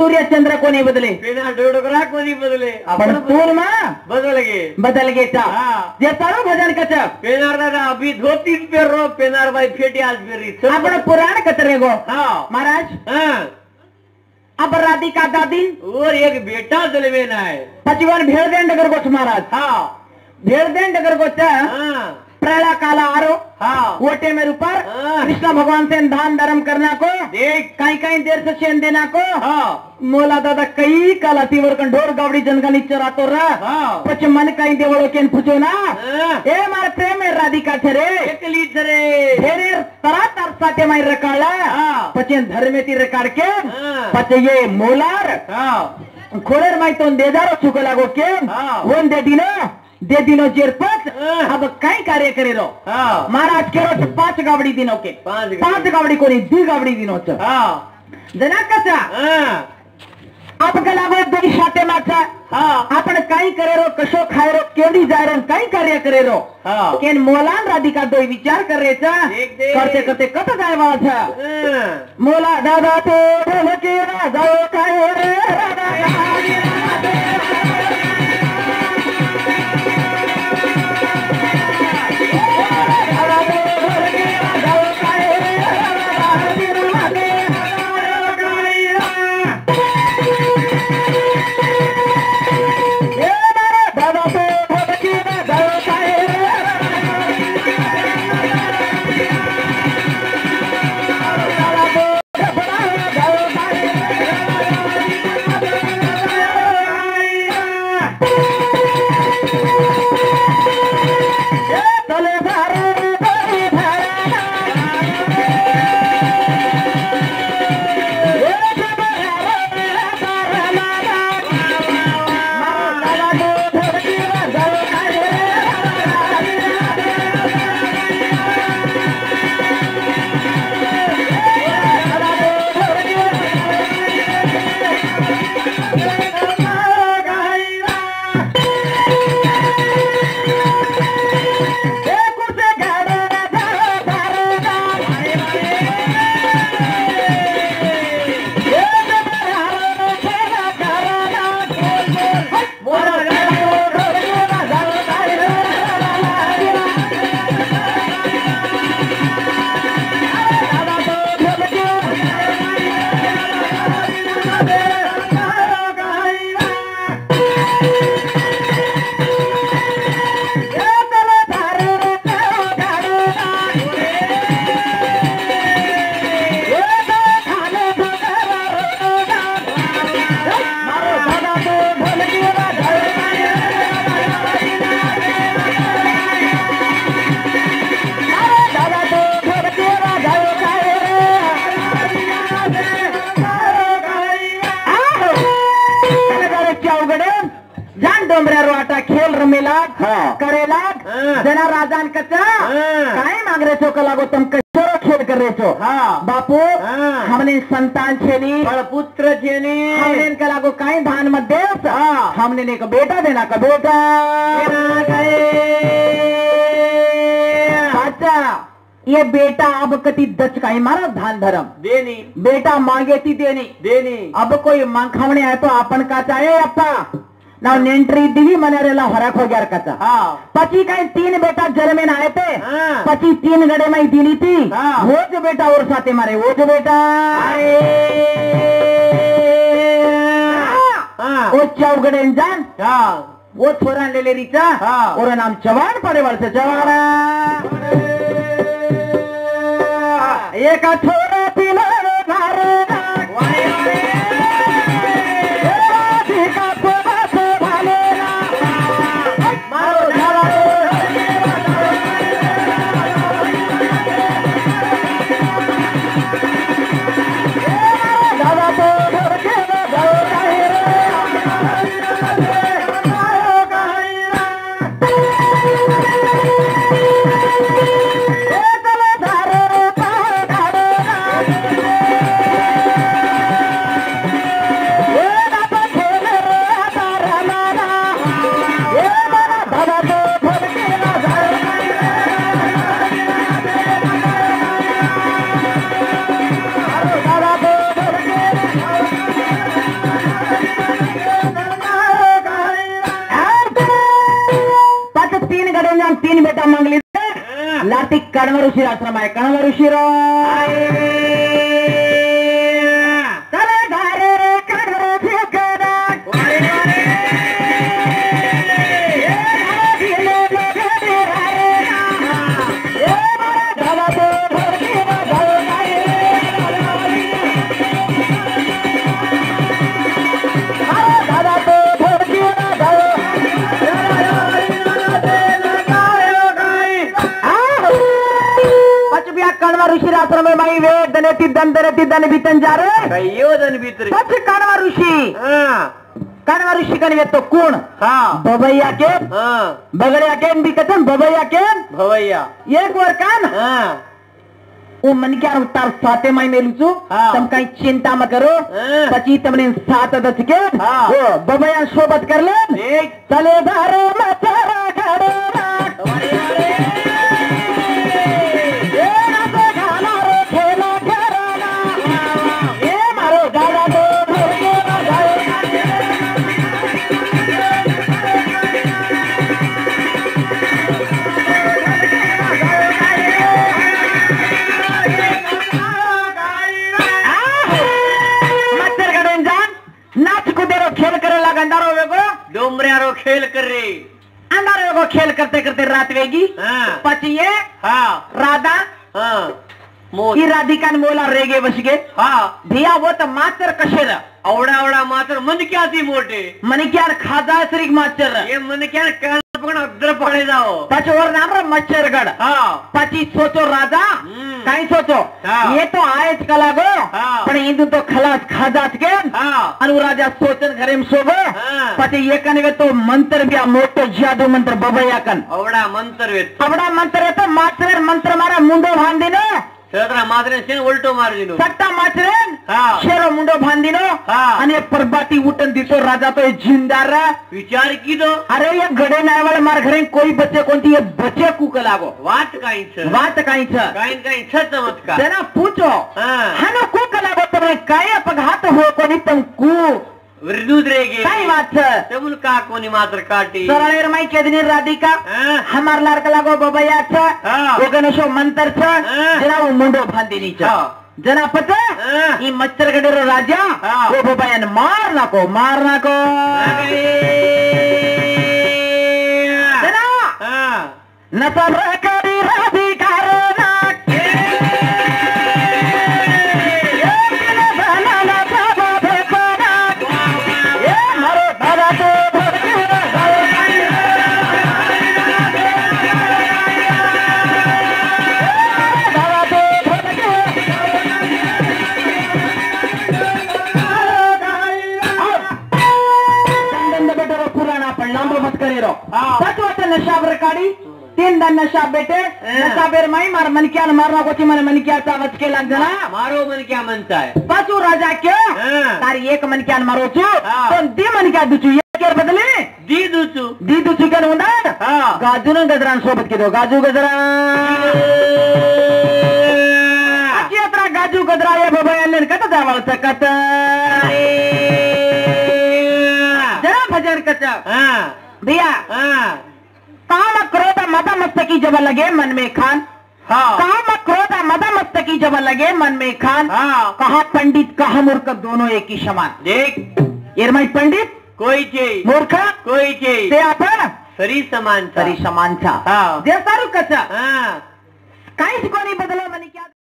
सूर्य चंद्र कोणी बदले पेना डोडोगरा कोणी बदले पण तूर ना बदल गे जे तारो भजन कच पेनार दादा अभी धोती पे रो पेनार भाई फेटी आज फेरी आपण पुराण कतरे गो हाँ महाराज हाँ अब राधिका दादी और एक बेटा जलवे ना है 55 भेड़ डगर गोच महाराज हाँ भेड़ डगर गोच हाँ प्रलय काला आरो हाँ वोटे में ऊपर हाँ। कृष्ण भगवान से दान धर्म करना को देख कहीं देर से शेन देना को हाँ मोला दादा कई काला तीवर कंढोर गावड़ी जनका नीचे रातो रहा हाँ पछ मन कहीं देवड़ो केन पूछो ना हाँ। ए मार प्रेम में राधिका छरे एकली छरे ढेरे तरा तरसाटे माई रकाला हाँ। पचे धर्मे ती रकार के हाँ। पचे ये मोलार हाँ खोलेर माई तो दे दारो छुको लागो के हाँ। वन दे दिनो जेरपत हाँ। अब कई कार्य करे रो हाँ महाराज के रो 5 गावड़ी दिनों के पांच 5 गावड़ी को नहीं 2 गावड़ी दिनों च हाँ जना कसा हाँ आप गलागो दो शाते माचा हाँ आपण काही करे रो कशो खाय रो केवडी जाय रो काही कार्य करे रो हाँ केन मोलान राधिका दो विचार कर रे चा देख दे। करते करते कत जाय वाला था हाँ। मोला दादा तो ढोलके ना जाओ काय रे राधा खेल रमेला करेला जना राजान कच्चा काय मांग रहे छो कलागो तुम कशोरो खेल कर रहे छो बापू हमने संतान छेनी पुत्र छेनी हमने कलागो काय धान मध्ये हमने ने का बेटा देना का बेटा अच्छा ये बेटा अब कति दच का मारा धान धर्म देनी बेटा मांगे थी देनी अब कोई मांग खावणे आहे तो आपण का चाहे अप्पा ನಾವು ನೆಂಟ್ರಿ ಇದ್ದೀವಿ ಮನೆಯವರೆಲ್ಲ ಹೊರಕ್ ಹೋಗ್ಯಾರ ಕಚ್ಚ पची कहीं 3 बेटा जन्मे आए थे पची 3 गड़े में दिली थी वो जो बेटा और साथे मारे वो जो बेटा वो चौगड़े जान वो छोरा ले रीचा और नाम जवान पड़े वाले जवान एक छोरा पीला कण्व ऋषी आश्रम आहे. कण्व ऋषी ऋषी आश्रम में माई वे दनेती दन बीतन जा रे कहियो दन भीतर पछ कण्व ऋषी कण्व ऋषी कनवे तो कोण बबैया के बगड़िया के भी कहते बबैया के भवैया एक वर कान वो मन क्या तार साते माई में लुचू तुम कहीं चिंता मत करो पची तुमने सात दस के वो बबैया सोबत कर ले चले धारे मचारा घरे डोमऱ्यारो खेल कर रे अंधारे को खेल करते करते रात वेगी पचिए राधा की राधिका ने बोला रेगे बस के भैया वो तो मास्टर कशेर आवड़ा आवड़ा मास्टर मन क्या थी मोटे मन क्या खाजा श्री मास्टर ये मन क्या अदर पड़े जाओ पच और नाम मच्छरगढ़ पची सोचो राजा कहीं सोचो ये तो आयच कला गो पण इंदु तो खलास खाजाच के अनुराजा सोचन घरे में सोगो पची ये कनवे तो मंत्र भी मोटो जादू मंत्र बबैया कन अवड़ा मंत्र तो मास्टर मंत्र मारा मुंडो भांदिनो मात्र उलटो मार दिनो सट्टा माचरेन शेरो मुंडो भांदिनो आणि परबाटी उठन दिसो राजा तो जिंदार विचार की दो अरे ये गडे नाही वाले मार घरे कोई बच्चे कोणती ये बच्चे कुक लागो वाट काही चमत्कार जना पूछो हानो कुक लागो तुम्हें काय अपघात हो कोणी तुम कु वृद्धुद्रेगे काय बात तेमुल का कोणी मात्र काटी सरळेर माई केदनी राधिका हमार लाडका लागो बबैयाचा वो गणेशो मंत्र छ जना वो मुंडो भांदिनीचा जना पता ई मच्छरगडेरो राजा वो बबैयान मार नाको जना नसल करी राधिका रे नशाबर काढी तीन दन नशा बेटे नशा बेर माई मार मन क्या मारना को मन मन क्या चावच के लग जना मारो मन क्या मनता है पाचू राजा क्या तारी एक मन क्या मारो छु तो दी मन क्या दुचू ये केर बदले दी दुचू क्या उंडा गाजू न गजरान सोबत के दो गाजू गजरा अच्छी अतरा गाजू गजरा ये बबैया ने कत जावल सकत जरा भजन कचा भैया काम क्रोध मद मस्तकी जब लगे मन में खान काम क्रोध मद मस्तकी जब लगे मन में खान कहा पंडित कहा मूर्ख दोनों एक ही समान देख एरमाई पंडित कोई चाहिए मूर्ख कोई चाहिए ते आपण सरी समान सरी समान था जे सारू कचा काहीच कोणी बदला म्हणे क्या